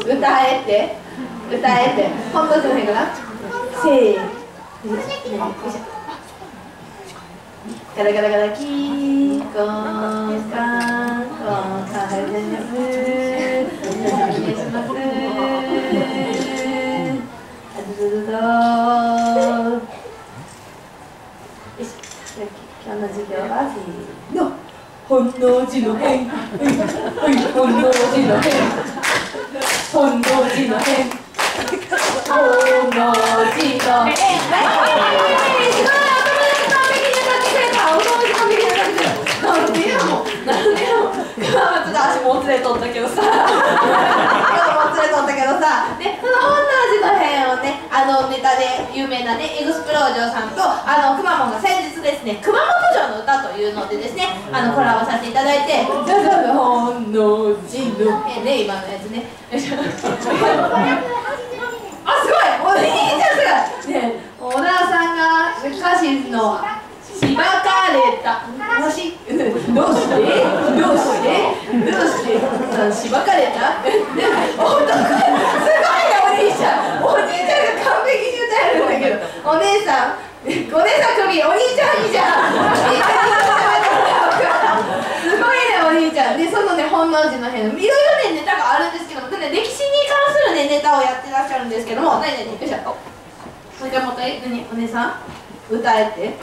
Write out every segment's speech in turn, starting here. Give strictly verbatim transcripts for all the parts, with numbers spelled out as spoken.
歌えって歌えって本当じゃないかな。せーガラガラガラキーコンカンコンカンハイデンですお願いします。あどどどどよし今日の授業はせーの本能寺の変本能寺の変本能寺の変本能寺の変なんでやもん、なんでやもん、ちょっと足もつれとったけどさ、もつれとったけどさ、で、その本能寺の変をね、あのネタで有名なね、エグスプロージョンさんと、あのくまモンが先日ですね、熊本城の歌というのでですね、あのコラボさせていただいて、本能寺の変ね、今のやつね。あ、すごい、お兄ちゃんすごい。ね、小田さんが歌詞のしばかれたどうしてどうしてどうしてしばかれたすごいねお兄ちゃんお兄ちゃんが完璧に歌えるんだけどお姉さんお姉さん首お兄ちゃんいいじゃんすごいねお兄ちゃんでそのね本能寺の変いろいろねネタがあるんですけども歴史に関するねネタをやってらっしゃるんですけども何々よいしょもう一回もう一回何お姉さん歌えって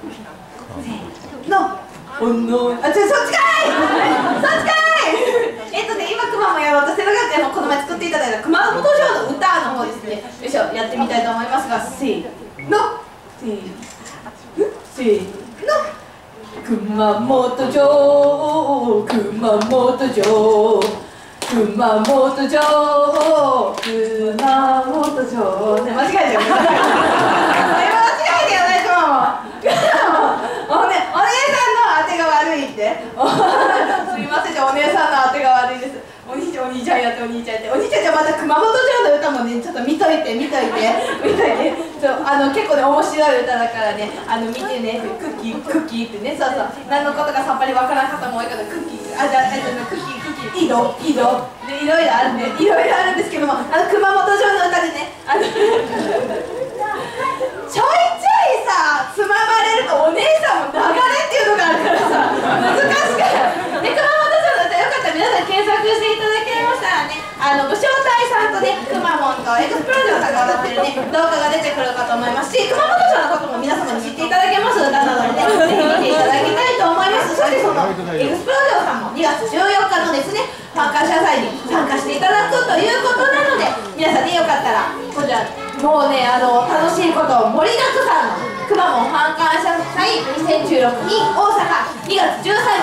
の本能あ、ちょ、そっちかいそっちかいえっとね、今くまモンやろうと世田谷のこの前作っていただいた熊本城の歌の方ですねよいしょ、やってみたいと思いますがせーのせーのせーの熊本城熊本城熊本城熊本城ね、間違えちゃう間違えてよね、くまモンおね、お姉さんの当てが悪いってすみません、じゃあお姉さんの当てが悪いですお兄ちゃん、お兄ちゃんやってお兄ちゃんやってお兄ちゃんじゃあまた熊本城の歌もね、ちょっと見といて見といて見といてそうあの結構ね、面白い歌だからねあの見てね、クッキークッキーってね、そうそう何のことかさっぱりわからん方も多いからクッキーあ、じゃあ、えっとね、クッキークッキー井戸井戸でいろいろあるねいろいろあるんですけどもあの熊本城の歌でねあのちょいちょいさつままれるとお姉さんも流れっていうのがあるからさ難しくで熊本城の歌よかったら皆さん検索していただけましたらねあの武将隊さんとねくまモンとエクスプロージョンさんが歌ってるね動画が出てくるかと思いますし熊本城のことも皆様に知っていただけます歌なのでねぜひ見ていただきたいと思いますそしてそのエクスプロージョンさんもにがつじゅうよっかのですねファン感謝祭に参加していただくということなので皆さんねよかったらこちらもうねあの楽しいこと盛りだくさんのくまモンファン感謝祭にせんじゅうろく in 大阪にがつじゅうさん